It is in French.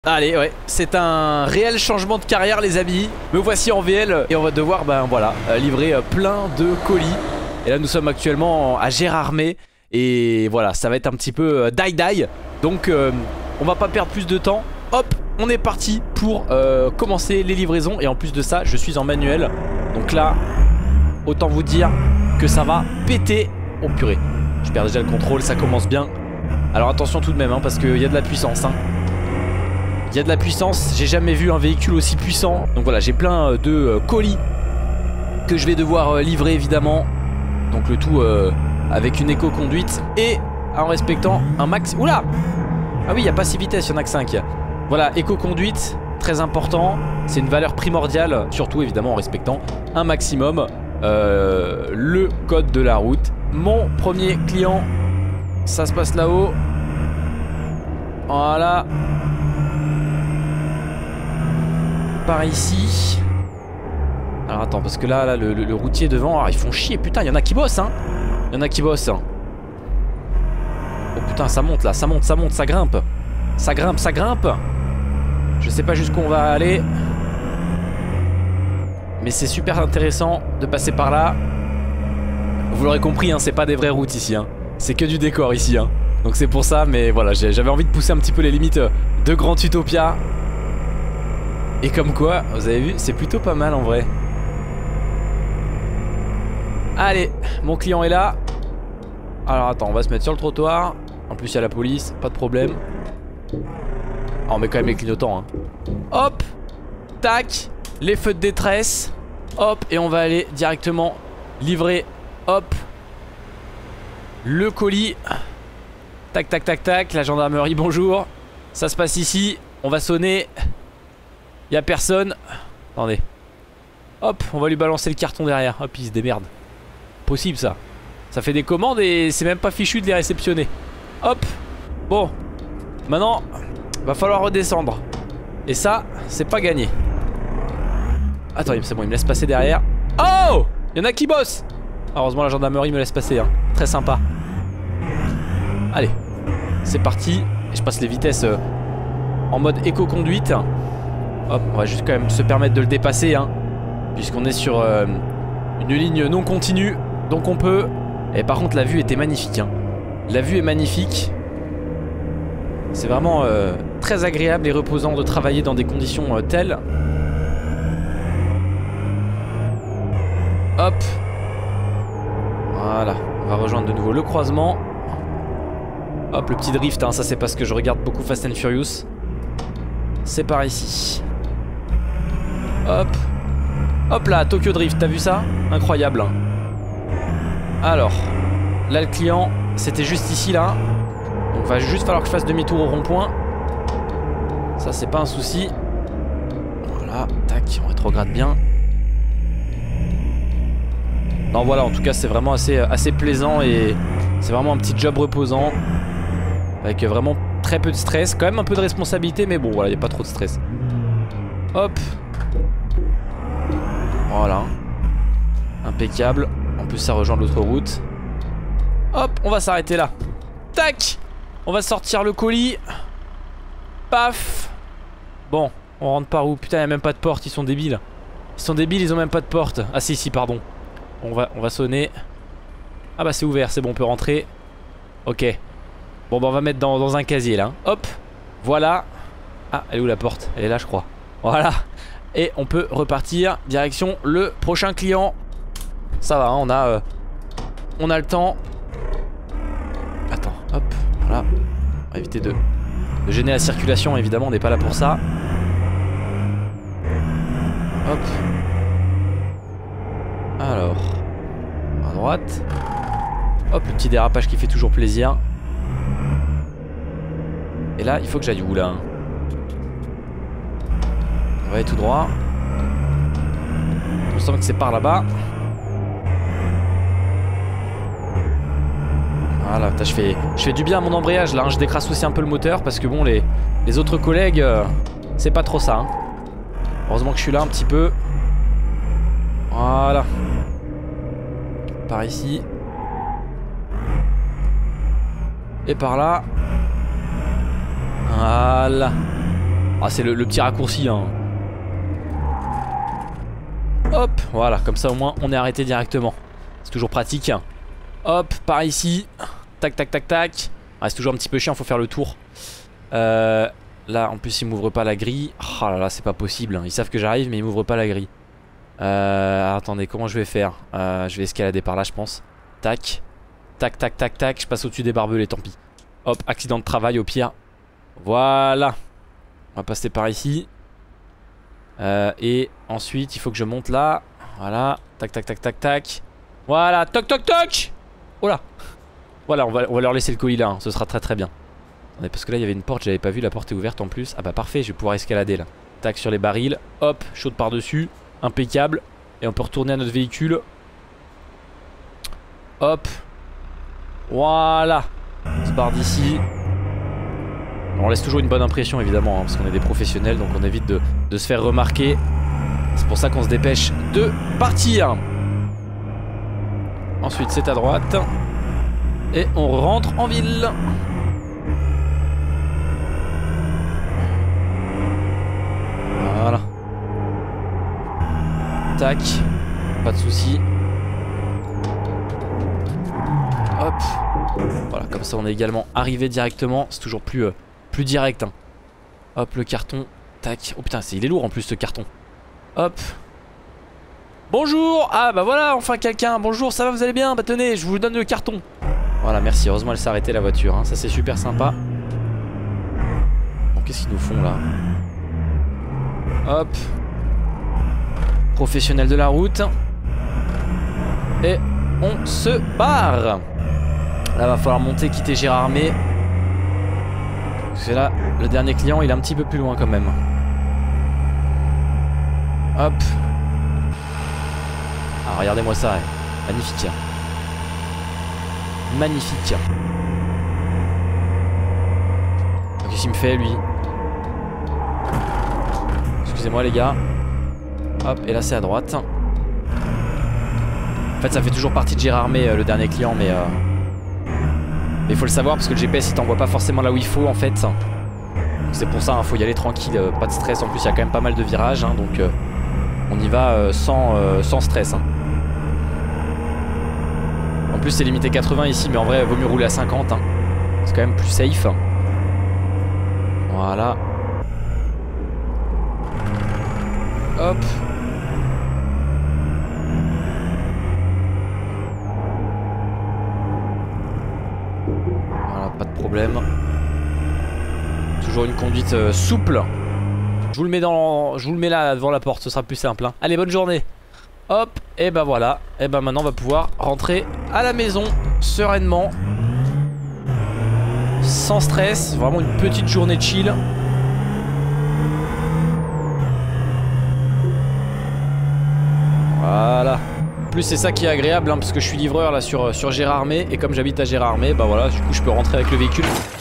Allez, ouais, c'est un réel changement de carrière les amis. Me voici en VL et on va devoir, livrer plein de colis. Et là nous sommes actuellement à Gérardmer. Et voilà, ça va être un petit peu die-die. Donc on va pas perdre plus de temps. Hop, on est parti pour commencer les livraisons. Et en plus de ça, je suis en manuel. Donc là, autant vous dire que ça va péter. Oh purée, je perds déjà le contrôle, ça commence bien. Alors attention tout de même, parce qu'il y a de la puissance, Il y a de la puissance, j'ai jamais vu un véhicule aussi puissant. Donc voilà, j'ai plein de colis que je vais devoir livrer évidemment. Donc le tout avec une éco-conduite et en respectant un max... Oula! Ah oui, il n'y a pas 6 vitesses, il n'y en a que 5. Voilà, éco-conduite, très important. C'est une valeur primordiale, surtout évidemment en respectant un maximum le code de la route. Mon premier client, ça se passe là-haut. Voilà. Par ici. Alors attends, parce que là le routier devant, alors, ils font chier, putain, il y en a qui bossent, Il y en a qui bossent. Oh putain, ça monte là, ça monte, ça grimpe. Ça grimpe, ça grimpe. Je sais pas jusqu'où on va aller. Mais c'est super intéressant de passer par là. Vous l'aurez compris, c'est pas des vraies routes ici, C'est que du décor ici, Donc c'est pour ça, mais voilà, j'avais envie de pousser un petit peu les limites de Grand Utopia. Et comme quoi, vous avez vu, c'est plutôt pas mal en vrai. Allez, mon client est là. Alors attends, on va se mettre sur le trottoir. En plus il y a la police, pas de problème. Ah, on met quand même les clignotants, Hop, tac, les feux de détresse. Hop, et on va aller directement livrer. Hop, le colis. Tac, tac, tac, tac, la gendarmerie, bonjour. Ça se passe ici, on va sonner. Y'a personne. Attendez. Hop, on va lui balancer le carton derrière. Hop, il se démerde. Possible ça. Ça fait des commandes et c'est même pas fichu de les réceptionner. Hop. Bon. Maintenant, va falloir redescendre. Et ça, c'est pas gagné. Attends, c'est bon, il me laisse passer derrière. Oh! Y'en a qui bossent. Heureusement, la gendarmerie me laisse passer, Très sympa. Allez. C'est parti. Et je passe les vitesses en mode éco-conduite. Hop, on va juste quand même se permettre de le dépasser, puisqu'on est sur une ligne non continue. Donc on peut. Et par contre la vue était magnifique, La vue est magnifique. C'est vraiment très agréable et reposant de travailler dans des conditions telles. Hop. Voilà, on va rejoindre de nouveau le croisement. Hop, le petit drift, ça c'est parce que je regarde beaucoup Fast and Furious. C'est par ici. Hop. Hop là, Tokyo Drift, t'as vu ça? Incroyable. Alors, là le client, c'était juste ici là. Donc va juste falloir que je fasse demi-tour au rond-point. Ça c'est pas un souci. Voilà, tac, on rétrograde bien. Non voilà, en tout cas c'est vraiment assez plaisant. Et c'est vraiment un petit job reposant. Avec vraiment très peu de stress. Quand même un peu de responsabilité, mais bon voilà, il n'y a pas trop de stress. Hop. Voilà. Impeccable. En plus ça rejoint l'autre route. Hop, on va s'arrêter là. Tac. On va sortir le colis. Paf. Bon, on rentre par où? Putain, il n'y a même pas de porte, ils sont débiles. Ils sont débiles, ils ont même pas de porte. Ah si, pardon. On va sonner. Ah bah c'est ouvert, c'est bon, on peut rentrer. Ok. Bon bah on va mettre dans un casier là. Hop. Voilà. Ah, elle est où la porte? Elle est là je crois. Voilà. Et on peut repartir direction le prochain client. Ça va, on a le temps. Attends, hop, voilà. On va éviter de gêner la circulation, évidemment, on n'est pas là pour ça. Hop. Alors, à droite. Hop, le petit dérapage qui fait toujours plaisir. Et là, il faut que j'aille où là? On va aller tout droit. Il me semble que c'est par là-bas. Voilà, je fais du bien à mon embrayage là, Je décrasse aussi un peu le moteur parce que bon, les autres collègues, c'est pas trop ça. Heureusement que je suis là un petit peu. Voilà. Par ici. Et par là. Voilà. Ah, c'est le petit raccourci, hein. Hop, voilà, comme ça au moins on est arrêté directement. C'est toujours pratique. Hop, par ici. Tac, tac, tac, tac. Ah, c'est toujours un petit peu chiant, faut faire le tour. Là, en plus, ils m'ouvrent pas la grille. Oh là là, c'est pas possible. Ils savent que j'arrive, mais ils m'ouvrent pas la grille. Attendez, comment je vais faire? Je vais escalader par là, je pense. Tac. Tac, tac, tac, tac. Je passe au-dessus des barbelés, tant pis. Hop, accident de travail au pire. Voilà. On va passer par ici. Et ensuite, il faut que je monte là. Voilà. Tac, tac, tac, tac, tac. Voilà. Toc, toc, toc. Oh là. Voilà, on va leur laisser le colis là. Hein. Ce sera très très bien. Attendez, parce que là, il y avait une porte. J'avais pas vu. La porte est ouverte en plus. Ah bah parfait. Je vais pouvoir escalader là. Tac, sur les barils. Hop. Chaude par-dessus. Impeccable. Et on peut retourner à notre véhicule. Hop. Voilà. On se barre d'ici. On laisse toujours une bonne impression évidemment hein, parce qu'on est des professionnels, donc on évite de se faire remarquer. C'est pour ça qu'on se dépêche de partir. Ensuite c'est à droite. Et on rentre en ville. Voilà. Tac. Pas de soucis. Hop. Voilà, comme ça on est également arrivé directement. C'est toujours plus direct hein. Hop, le carton. Tac. Oh putain, il est lourd en plus ce carton. Hop. Bonjour. Ah bah voilà, enfin quelqu'un. Bonjour, ça va, vous allez bien? Bah tenez, je vous donne le carton. Voilà, merci. Heureusement elle s'est arrêtée la voiture hein. Ça c'est super sympa. Bon, qu'est-ce qu'ils nous font là? Hop. Professionnel de la route. Et on se barre. Là va falloir monter, quitter Gérardmer. Parce que là, le dernier client il est un petit peu plus loin quand même. Hop. Ah regardez-moi ça, magnifique. Magnifique. Qu'est-ce qu'il me fait lui? Excusez-moi les gars. Hop, et là c'est à droite. En fait ça fait toujours partie de Gérardmer le dernier client, mais il faut le savoir parce que le GPS il t'envoie pas forcément là où il faut en fait. C'est pour ça, hein, faut y aller tranquille, pas de stress. En plus il y a quand même pas mal de virages hein, donc on y va sans stress hein. En plus c'est limité 80 ici, mais en vrai vaut mieux rouler à 50 hein. C'est quand même plus safe. Voilà. Hop. Voilà, pas de problème. Toujours une conduite souple. Je vous le mets là devant la porte, ce sera plus simple hein. Allez, bonne journée. Hop, et bah voilà. Et bah maintenant on va pouvoir rentrer à la maison sereinement. Sans stress, vraiment une petite journée chill. Voilà. En plus c'est ça qui est agréable hein, parce que je suis livreur là sur Gérardmer. Et comme j'habite à Gérardmer, bah voilà, du coup je peux rentrer avec le véhicule